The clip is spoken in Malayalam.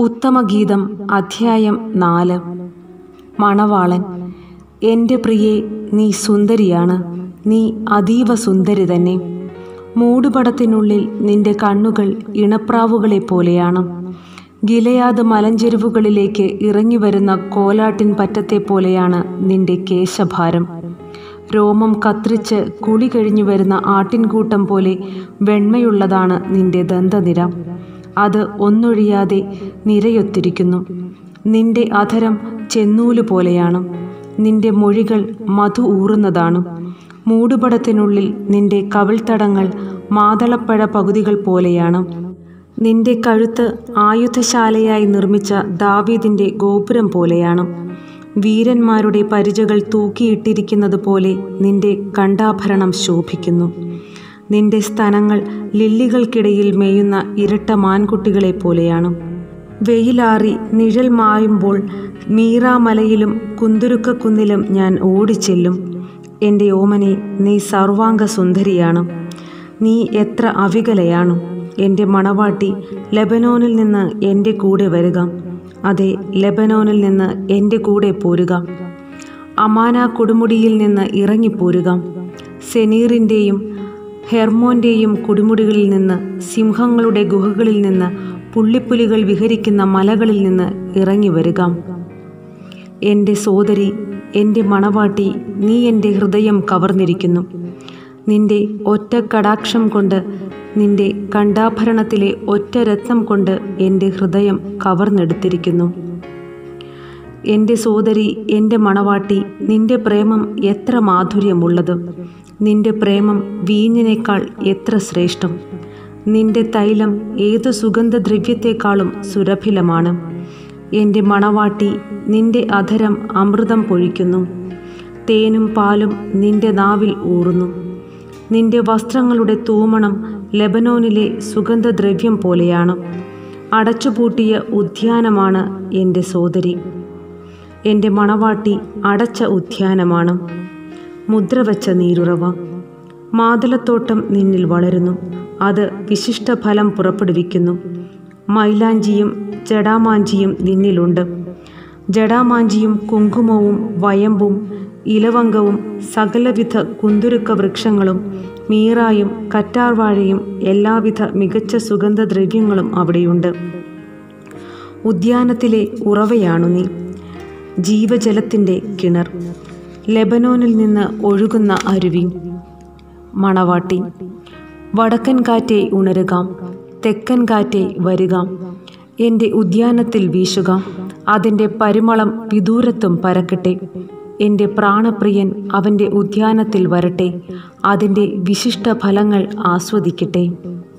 ഉത്തമഗീതം അധ്യായം 4. മണവാളൻ. എൻ്റെ പ്രിയേ, നീ സുന്ദരിയാണ്, നീ അതീവ സുന്ദരി തന്നെ. മൂടുപടത്തിനുള്ളിൽ നിന്റെ കണ്ണുകൾ ഇണപ്രാവുകളെ പോലെയാണ്. ഗിലെയാദ് മലഞ്ചെരുവുകളിലേക്ക് ഇറങ്ങിവരുന്ന കോലാട്ടിൻ പറ്റത്തെ പോലെയാണ് നിന്റെ കേശഭാരം. രോമം കത്രിച്ച് കുളി കഴിഞ്ഞു വരുന്ന ആട്ടിൻകൂട്ടം പോലെ വെണ്മയുള്ളതാണ് നിന്റെ ദന്തനിര. അത് ഒന്നൊഴിയാതെ നിരയൊത്തിരിക്കുന്നു. നിന്റെ അധരം ചെന്നൂല് പോലെയാണ്, നിന്റെ മൊഴികൾ മധു ഊറുന്നതാണ്. മൂടുപടത്തിനുള്ളിൽ നിന്റെ കവിൾത്തടങ്ങൾ മാതളപ്പഴ പകുതികൾ പോലെയാണ്. നിന്റെ കഴുത്ത് ആയുധശാലയായി നിർമ്മിച്ച ദാവീദിന്റെ ഗോപുരം പോലെയാണ്. വീരന്മാരുടെ പരിചകൾ തൂക്കിയിട്ടിരിക്കുന്നത് പോലെ നിന്റെ കണ്ഠാഭരണം ശോഭിക്കുന്നു. നിന്റെ സ്തനങ്ങൾ ലില്ലികൾക്കിടയിൽ മേയുന്ന ഇരട്ട മാൻകുട്ടികളെ പോലെയാണ്. വെയിലാറി നിഴൽ മായുമ്പോൾ മീറാമലയിലും കുന്തുരുക്കക്കുന്നിലും ഞാൻ ഓടിച്ചെല്ലും. എൻ്റെ ഓമനെ, നീ സർവാംഗ സുന്ദരിയാണ്. നീ എത്ര അവികലയാണ് എൻ്റെ മണവാട്ടി. ലെബനോനിൽ നിന്ന് എൻ്റെ കൂടെ വരിക. അതെ, ലെബനോനിൽ നിന്ന് എൻ്റെ കൂടെ പോരുക. അമാന കൊടുമുടിയിൽ നിന്ന് ഇറങ്ങിപ്പോരുക. സെനീറിൻ്റെയും ഹെർമോൻ്റെയും കൊടുമുടികളിൽ നിന്ന്, സിംഹങ്ങളുടെ ഗുഹകളിൽ നിന്ന്, പുള്ളിപ്പുലികൾ വിഹരിക്കുന്ന മലകളിൽ നിന്ന് ഇറങ്ങി വരിക. എൻ്റെ സോദരി, എൻ്റെ മണവാട്ടി, നീ എൻ്റെ ഹൃദയം കവർന്നിരിക്കുന്നു. നിന്റെ ഒറ്റ കടാക്ഷം കൊണ്ട്, നിന്റെ കണ്ഠാഭരണത്തിലെ ഒറ്റ രത്നം കൊണ്ട് എൻ്റെ ഹൃദയം കവർന്നെടുത്തിരിക്കുന്നു. എൻ്റെ സോദരി, എൻ്റെ മണവാട്ടി, നിന്റെ പ്രേമം എത്ര മാധുര്യമുള്ളത്! നിന്റെ പ്രേമം വീഞ്ഞിനേക്കാൾ എത്ര ശ്രേഷ്ഠം! നിന്റെ തൈലം ഏതു സുഗന്ധദ്രവ്യത്തെക്കാളും സുരഭിലമാണ്. എൻ്റെ മണവാട്ടി, നിന്റെ അധരം അമൃതം പൊഴിക്കുന്നു. തേനും പാലും നിന്റെ നാവിൽ ഊറുന്നു. നിന്റെ വസ്ത്രങ്ങളുടെ തൂമണം ലെബനോനിലെ സുഗന്ധദ്രവ്യം പോലെയാണ്. അടച്ചുപൂട്ടിയ ഉദ്യാനമാണ് എൻ്റെ സോദരി. എൻ്റെ മണവാട്ടി അടച്ച ഉദ്യാനമാണ്, മുദ്രവച്ച നീരുറവ. മാതളത്തോട്ടം നിന്നിൽ വളരുന്നു, അത് വിശിഷ്ടഫലം പുറപ്പെടുവിക്കുന്നു. മൈലാഞ്ചിയും ജടാമാഞ്ചിയും നിന്നിലുണ്ട്. ജടാമാഞ്ചിയും കുങ്കുമവും വയമ്പും ഇലവങ്കവും സകലവിധ കുന്തുരുക്ക വൃക്ഷങ്ങളും മീറായും കറ്റാർവാഴയും എല്ലാവിധ മികച്ച സുഗന്ധദ്രവ്യങ്ങളും അവിടെയുണ്ട്. ഉദ്യാനത്തിലെ ഉറവയാണു നീ, ജീവജലത്തിൻ്റെ കിണർ, ലെബനോനിൽ നിന്ന് ഒഴുകുന്ന അരുവി. മണവാട്ടി. വടക്കൻ കാറ്റേ ഉണരുക, തെക്കൻ കാറ്റേ വരിക. എൻ്റെ ഉദ്യാനത്തിൽ വീശുക, അതിൻ്റെ പരിമളം വിദൂരത്തും പരക്കട്ടെ. എൻ്റെ പ്രാണപ്രിയൻ അവൻ്റെ ഉദ്യാനത്തിൽ വരട്ടെ, അതിൻ്റെ വിശിഷ്ട ഫലങ്ങൾ ആസ്വദിക്കട്ടെ.